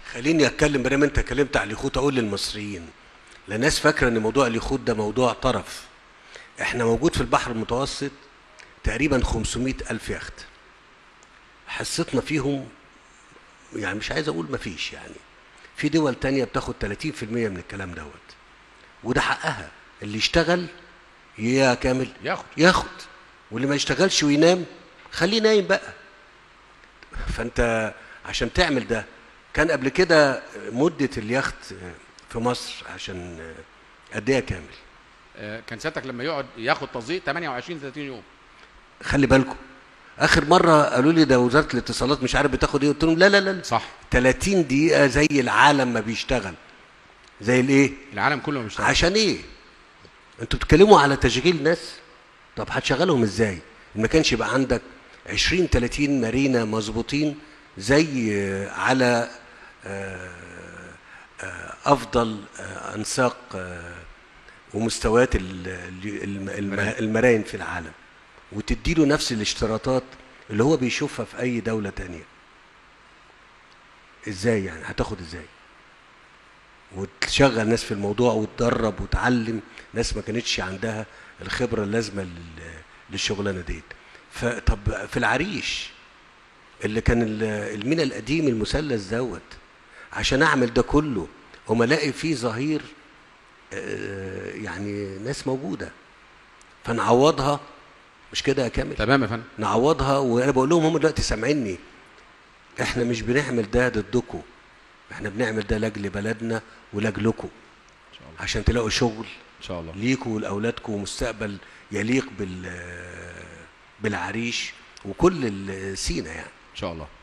خليني اتكلم بدل ما انت اتكلمت على اليخوت، اقول للمصريين، لا ناس فاكره ان موضوع اليخوت ده موضوع طرف. احنا موجود في البحر المتوسط تقريبا 500 الف يخت، حصتنا فيهم يعني مش عايز اقول مفيش، يعني في دول تانية بتاخد 30% من الكلام دوت، وده حقها. اللي يشتغل يا كامل ياخد، واللي ما يشتغلش وينام خليه نايم بقى. فانت عشان تعمل ده، كان قبل كده مدة اليخت في مصر عشان قد ايه كامل؟ كان سيادتك لما يقعد ياخد تصديق 28 30 يوم. خلي بالكم، اخر مره قالوا لي ده وزاره الاتصالات مش عارف بتاخد ايه، قلت لهم لا لا لا صح، 30 دقيقه زي العالم ما بيشتغل. زي الايه؟ العالم كله بيشتغل. عشان ايه؟ انتوا بتتكلموا على تشغيل ناس، طب هتشغلهم ازاي؟ ما كانش يبقى عندك 20 30 مارينا مظبوطين زي على افضل انساق ومستويات المراين في العالم، وتديله نفس الاشتراطات اللي هو بيشوفها في اي دولة تانية. ازاي يعني؟ هتاخد ازاي؟ وتشغل ناس في الموضوع وتدرب وتعلم ناس ما كانتش عندها الخبرة اللازمة للشغلانة ديت. فطب في العريش اللي كان المينا القديم المثلث دوت، عشان اعمل ده كله وما الاقي فيه ظهير يعني ناس موجودة، فنعوضها. مش كده يا كامل؟ تمام يا فندم، نعوضها. وانا بقول لهم هم دلوقتي سامعيني، احنا مش بنعمل ده ضدكم، احنا بنعمل ده لاجل بلدنا ولاجلكم، عشان تلاقوا شغل ان شاء الله ليكوا ولاولادكم ومستقبل يليق بالعريش وكل سينا يعني ان شاء الله.